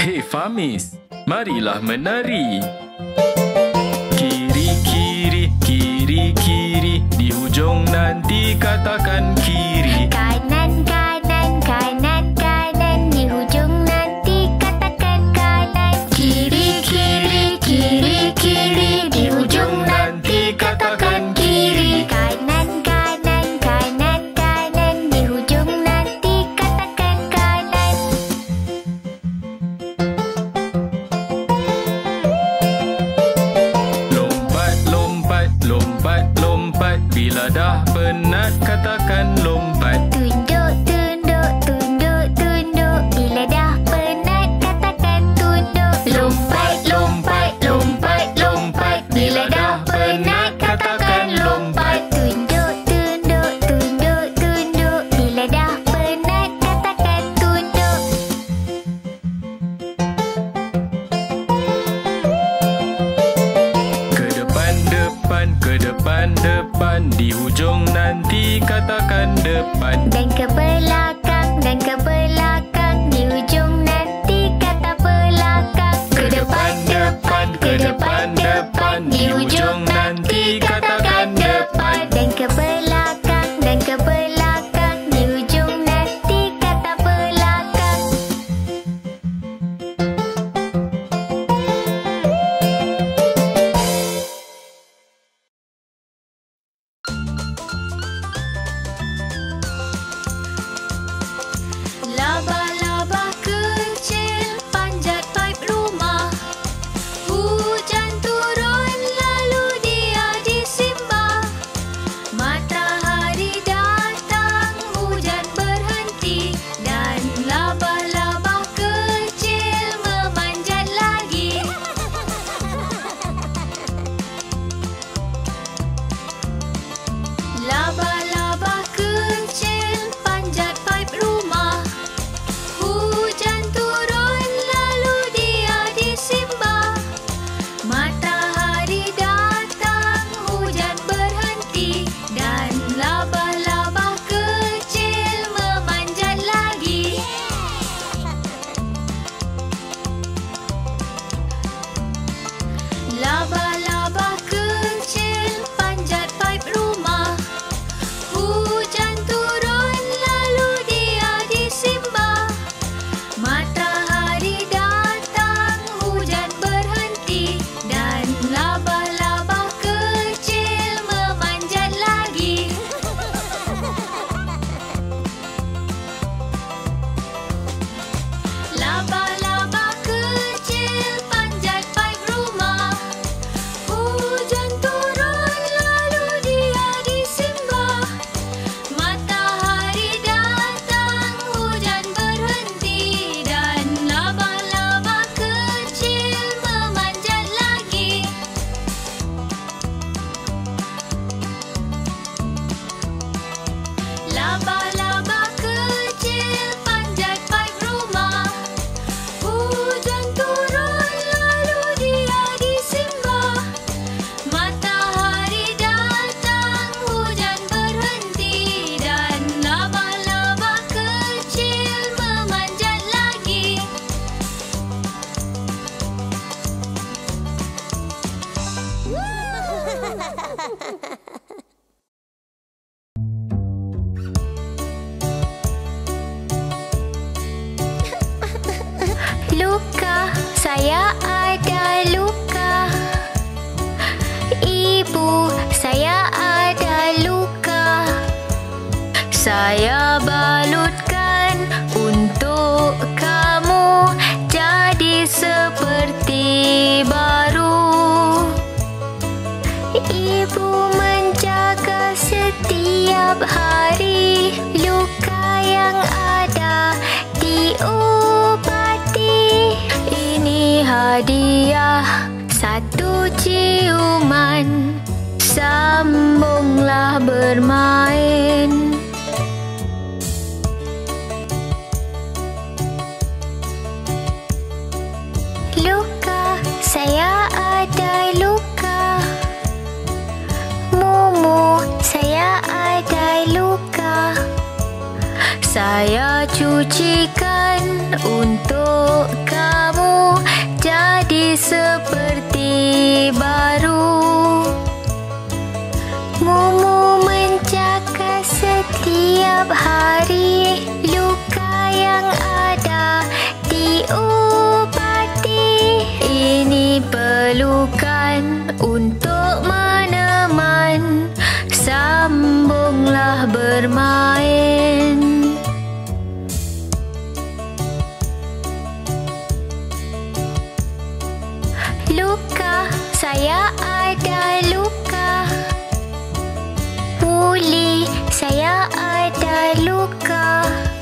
Hei Famis, marilah menari. Kiri, kiri, kiri, kiri. Di hujung nanti katakan kiri. Kanan, kanan, kanan, kanan. Di hujung nanti katakan kanan. Kiri, kiri, kiri, kiri. Di hujung nanti katakan kiri. Kanan, kanan, kanan, kanan. Di hujung nanti katakan kanan. Lompat, lompat, lompat, lompat. Bila dah penat katakan lompat. Tunduk, tunduk, tunduk, tunduk. Bila dah penat katakan tunduk. Lompat, lompat, lompat, lompat. Bila dah penat katakan lompat. Tunduk, tunduk, tunduk, tunduk. Bila dah penat katakan tunduk. Ke depan, depan, ke depan, depan. Di hujung nanti katakan depan. Dan ke belakang, dan ke belakang. Di hujung nanti kata belakang. Ke depan, depan, ke depan, depan. Di hujung nanti katakan depan. Dan ke belakang, dan ke belakang. Di hujung nanti kata belakang. Laba-laba kecil panjat paip rumah. Hujan turun lalu dia disimbah. Matahari datang, hujan berhenti. Dan laba-laba kecil memanjat lagi. Laba-laba kecil panjat paip rumah. Hujan turun lalu dia disimbah. Matahari datang, hujan berhenti. Dan laba-laba kecil memanjat lagi. Laba-laba kecil panjat paip rumah. Hujan turun lalu dia disimbah. Matahari datang, hujan berhenti. Dan laba-laba kecil memanjat lagi. Laba-laba kecil panjat paip rumah. Hujan turun lalu dia disimbah. Matahari datang, hujan berhenti. Dan laba-laba kecil memanjat lagi. Laba-laba kecil panjat paip rumah. Hujan turun lalu dia disimbah. Matahari datang, hujan berhenti. Dan laba-laba kecil memanjat lagi. Luka, saya ada luka. Ibu, saya ada luka. Saya balutkan untuk kamu jadi seperti baru. Ibu menjaga setiap hari. Luka yang ada diobati. Ini hadiah, satu ciuman. Sambunglah bermain. Luka, saya ada luka. Mumu, saya ada luka. Saya cucikan untuk kamu seperti baru. Mumu mencakar setiap hari, luka yang ada diubati. Ini pelukan untuk meneman, sambunglah bermain. Luka, saya ada luka. Puli, saya ada luka.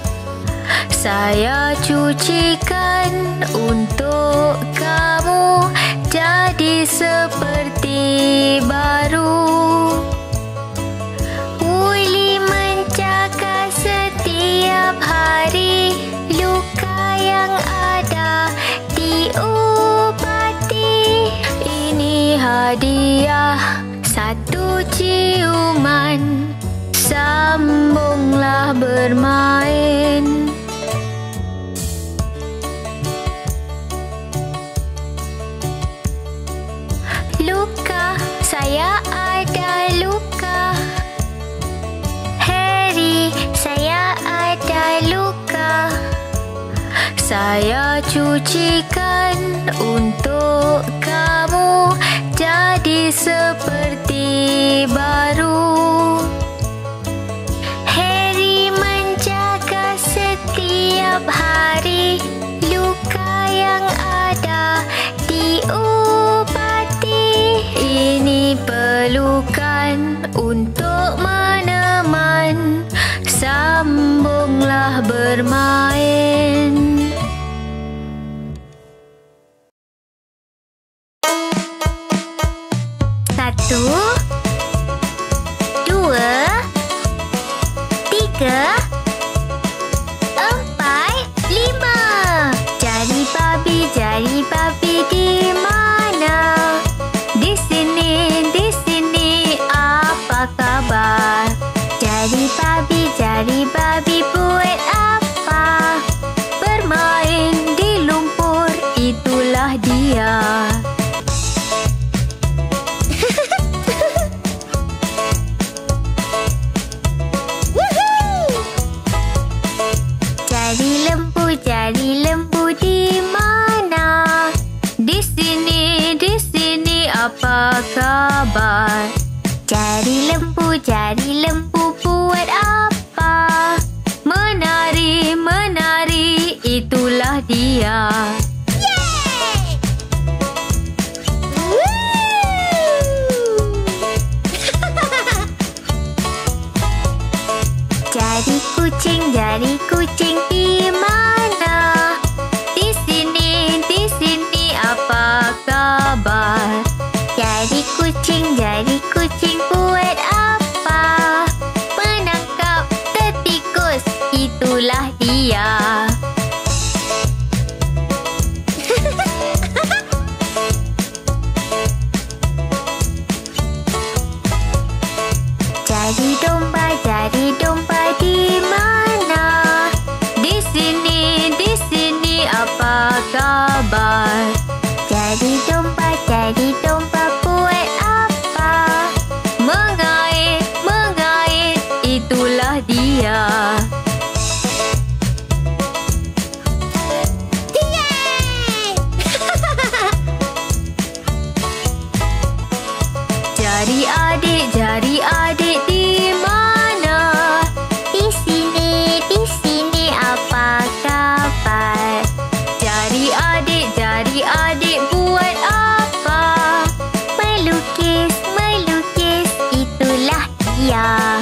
Saya cucikan untuk kamu jadi seperti baru. Puli mencakar setiap hari, luka yang ada diubati. Ini hadiah, satu ciuman, sambunglah bermain. Luka, saya ada luka. Harry, saya ada luka. Saya cucikan untuk kamu jadi seperti baru. Harry menjaga setiap hari, luka yang ada diubati. Ini pelukan untuk meneman, sambunglah bermain. Satu, dua, tiga, empat, lima. Jari babi di mana? Di sini, apa kabar? Jari babi buat apa? Bermain di lumpur, itulah dia. Jari lembu di mana? Di sini, apa kabar? Jari lembu buat apa? Menari, itulah dia. Jari kucing di mana? Di sini, apa kabar? Jari kucing buat apa? Menangkap tikus, itulah dia. Jari domba di mana? Di sini, apa kabar? Jari domba buat apa? Mengait, itulah dia. Jari adik di mana? Di sini, apa kabar? Jari adik buat apa? Melukis, itulah dia.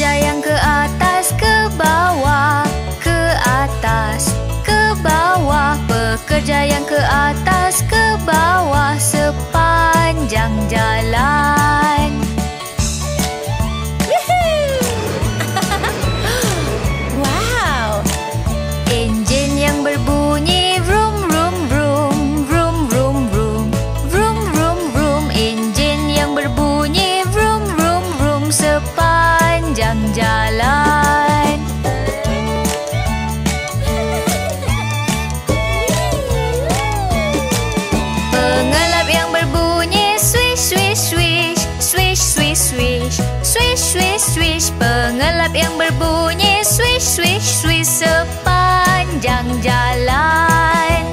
Pekerja yang ke atas, ke bawah, ke atas, ke bawah. Pekerja yang ke atas, ke bawah sepanjang jalan. Wow! Enjin yang berbunyi vroom vroom vroom, vroom vroom vroom, vroom vroom vroom. Enjin yang berbunyi vroom vroom vroom sepanjang jalan. Pengelap yang berbunyi swish swish swish, swish swish swish, swish swish swish. Pengelap yang berbunyi swish swish swish sepanjang jalan.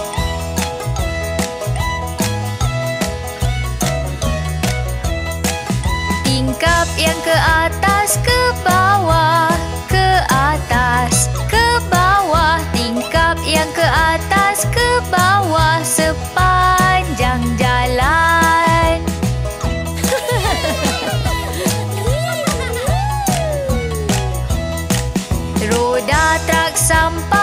Tingkap yang ke atas, ke bawah, ke atas, ke bawah. Tingkap yang ke atas, ke bawah sepanjang jalan. Roda truk sampah